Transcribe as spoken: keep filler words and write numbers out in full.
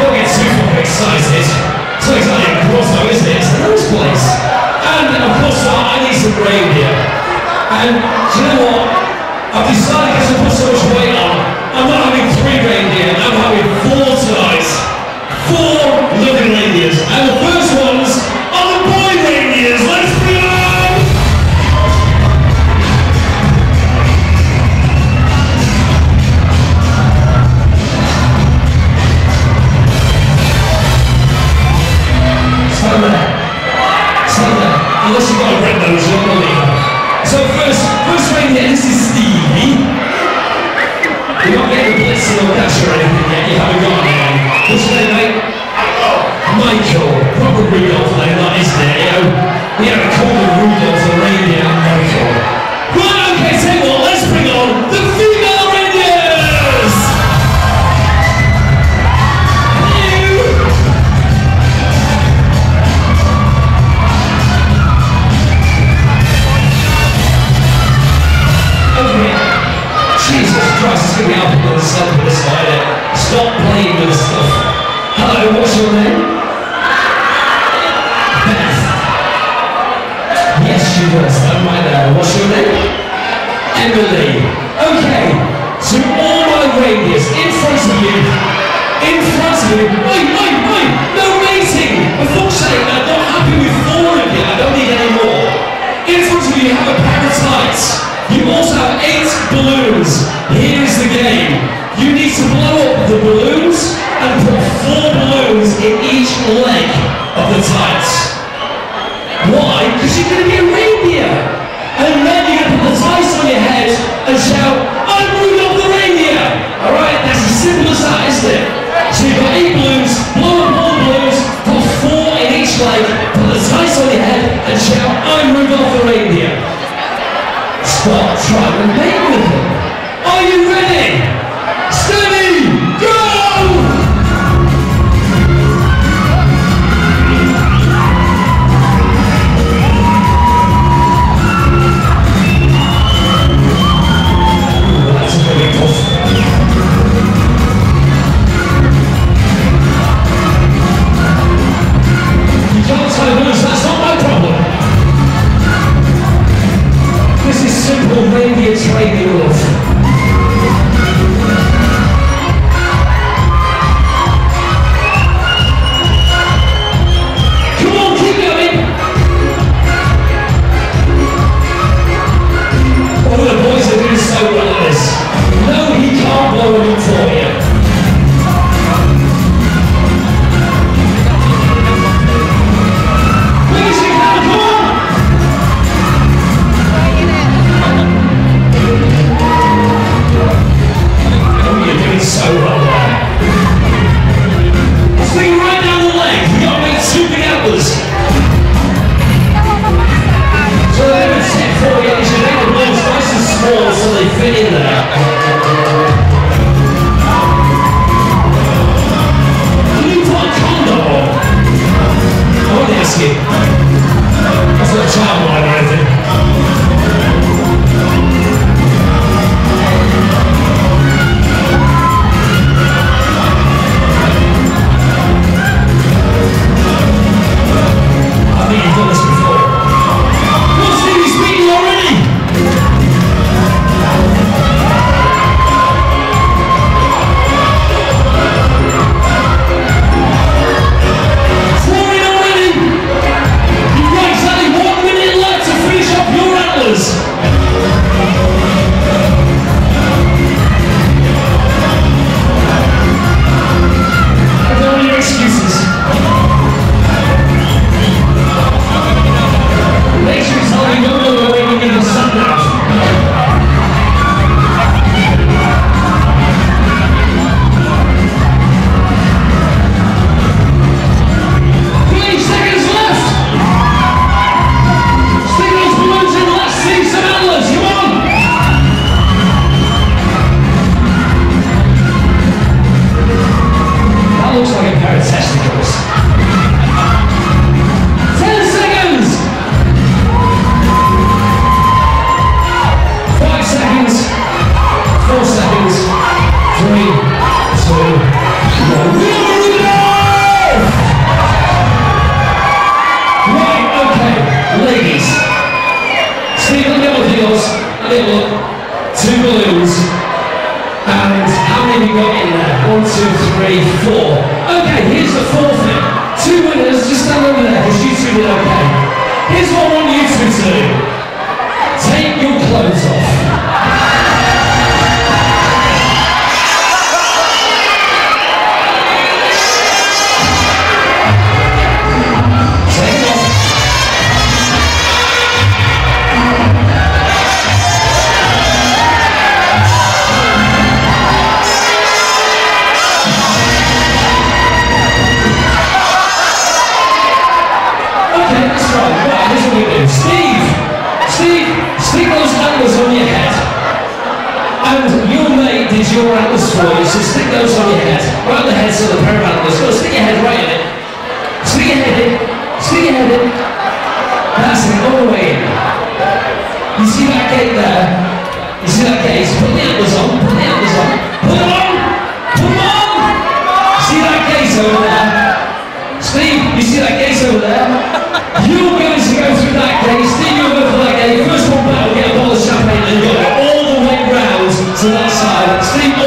don't get too fucking excited. It's not exactly a grotto, is it? It's a nice place. And of course, I need some reindeer. And do you know what? I've decided because I put so much weight on, I'm not having three reindeer, I'm having four tonight. Four loving reindeers. And the first ones are the boy reindeers. Let's bring them on! Stand there. Stand there. Unless you've got a red nose, you're not a believer. So first, first reindeer, this is Stevie. You're not getting a blitzing or dash or anything yet, you haven't got anything. What's your name, mate? Michael. Proper Rudolph name, that isn't it? You know, we have a call of Rudolph the reindeer and Michael. Right, okay, tell you what, let's bring on the female reindeers! Over here. Jesus Christ, it's going to be up on the side of this side. Stop playing with stuff. Hello, what's your name? Beth. Yes, she does. Stand right there. What's your name? Emily. Okay, so all my reindeers in front of you. In front of you. Wait, wait, wait. No mating. For fuck's sake, I'm not happy with four of you. I don't need any more. In front of you, you have a pair of tights. You also have eight balloons. Here is the game. You need to blow up the balloons and put four balloons in each leg of the tights. Why? Because you're going to be a reindeer. And then you're going to put the tights on your head and shout, I'm Rudolph the reindeer. Alright, that's as simple as that, isn't it? So you've got eight balloons, blow up all the balloons, put four in each leg, put the tights on your head and shout, I'm Rudolph the reindeer. Stop trying to mate with him. Are you ready? Steady, go! That's a bit tough. You can't tell me that's not my problem. This is simple reindeer training, love. Come on, keep going. All the boys are doing so well at this. No, he can't blow it up for you. Please, you can, come on. Oh, you're doing so well there. Swing right down the leg. You've got to make two big antlers. So the little tip for you is you make the balls nice and small so they fit in there. Can you put a condom on? I want to ask you. That's not a child line or anything. I think you've done this before. What's Stevie speaking already? Four in already. You've got exactly one minute left to finish off your antlers. I don't want your excuses. Make sure you tell me no more when you get the sun out. Three seconds left. Stick those balloons in, let's see some antlers, come on. That looks like a pair of testicles. Ten seconds. Five seconds, four seconds, three, two, one. your antlers forward, so stick those on your head. Right on the head, so the pair of antlers. Go, stick your head right in it. Stick your head in. Stick your head in. That's it, all the way in. You see that gate there? You see that gate? Put the antlers on. Put the antlers on. Put them on! Put them on! See that gate over there? Steve, you see that gate over there? You're going to go through that gate. Steve, you'll go through that gate. First one back, we'll get a bottle of champagne and you'll go all the way round to that side. Steve,